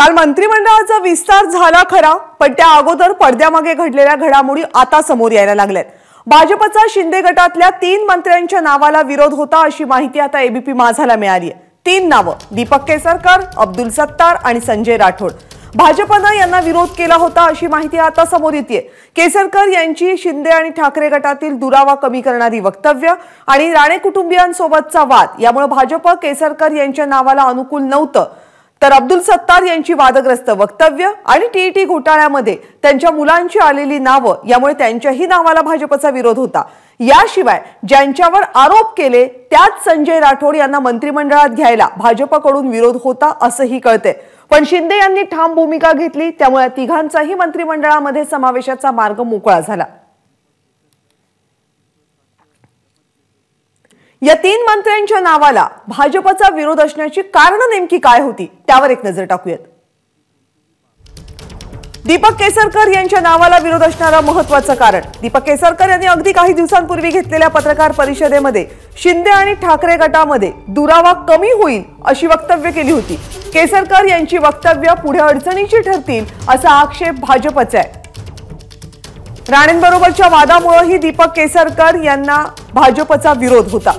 काल मंत्रिमंडळाचा विस्तार झाला खरा, पण त्या अगोदर पडद्यामागे घडलेल्या घडामोडी आता समोर यायला लागल्यात। भाजपचा शिंदे गटातल्या 3 मंत्र्यांच्या नावाला विरोध होता अशी माहिती आता एबीपी माझाला मिळाली आहे। 3 नावं दीपक केसरकर, अब्दुल सत्तार आणि संजय राठोड। भाजपने यांना विरोध केला होता अशी माहिती आता समोर येते। केसरकर यांची शिंदे आणि ठाकरे गटातील दुरावा कमी करणारी वक्तव्य आणि राणे कुटुंबियांसोबतचा वाद यामुळे भाजप केसरकर यांच्या नावाला अनुकूल नव्हतं, तर अब्दुल सत्तार यांची वादग्रस्त वक्तव्य आणि टीईटी घोटाळ्यामध्ये त्यांच्या मुलांची आलेली नावं यामुळे त्यांच्याही नावाला भाजपचा विरोध होता। याशिवाय ज्यांच्यावर आरोप केले त्याच संजय राठोड यांना मंत्रिमंडळात घ्यायला भाजपकडून विरोध होता असंही कळते। पण शिंदे यांनी ठाम भूमिका घेतली, त्यामुळे तिघांचाही मंत्रिमंडळामध्ये समावेशाचा मार्ग मोकळा झाला। या 3 मंत्र्यांच्या नावाला भाजपचा विरोध असण्याची कारण नेमकी काय होती त्यावर एक नजर टाकूयात। दीपक केसरकर यांच्या नावाला विरोध असणारं महत्त्वाचं कारण, दीपक केसरकर यांनी अगदी काही दिवसांपूर्वी घेतलेल्या पत्रकार परिषदेमध्ये शिंदे आणि ठाकरे गटामध्ये दुरावा कमी होईल अशी वक्तव्य केली होती। केसरकर यांची वक्तव्य पुढे अडचणीची ठरतील असा आक्षेप भाजपचा आहे। राणेंबरोबरच्या वादामुळेही दीपक केसरकर यांना भाजपचा विरोध होता।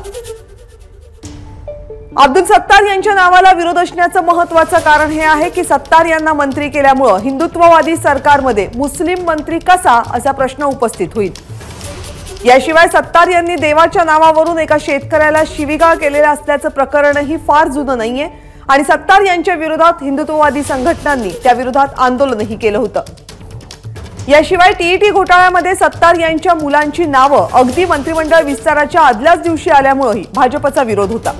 अब्दुल सत्तार यांच्या नावाला विरोध असण्याचं महत्त्वाचं कारण हे आहे की सत्तार यांना मंत्री केल्यामुळे हिंदुत्ववादी सरकारमध्ये मुस्लिम मंत्री कसा असा प्रश्न उपस्थित होईल। याशिवाय सत्तार यांनी देवाच्या नावावरून एका शेतकऱ्याला शिवीगाळ केलेला असल्याचं प्रकरणही फार जुनं नाहीये आणि सत्तार यांच्या विरोधात हिंदुत्ववादी संघटनांनी त्या विरोधात आंदोलनही केलं होतं। याशिवाय टीईटी घोटाळ्यामध्ये सत्तार यांच्या मुलांची नावं अगदी मंत्रिमंडळ विस्ताराच्या आदल्याच दिवशी आल्यामुळेही भाजपचा विरोध होता।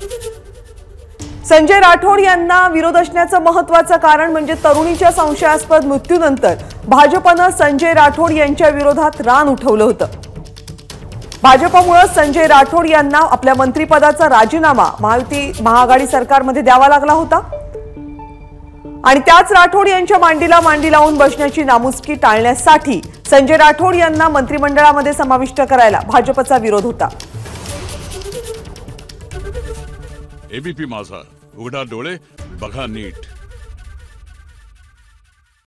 संजय राठोड यांना विरोध असण्याचं महत्त्वाचं कारण म्हणजे तरुणीच्या संशयास्पद मृत्यूनंतर भाजपने संजय राठोड यांच्या विरोधात रान उठवलं होतं। भाजपमुळे संजय राठोड यांना आपल्या मंत्रिपदाचा राजीनामा महाआघाडी सरकारमध्ये द्यावा लागला होता आणि त्याच राठोड यांच्या मांडीला मांडी लावून बसण्याची नामुष्की टाळण्यासाठी संजय राठोड यांना मंत्रिमंडळामध्ये समाविष्ट करायला भाजपचा विरोध होता। एबीपी माझा, उघडा डोळे बघा नीट।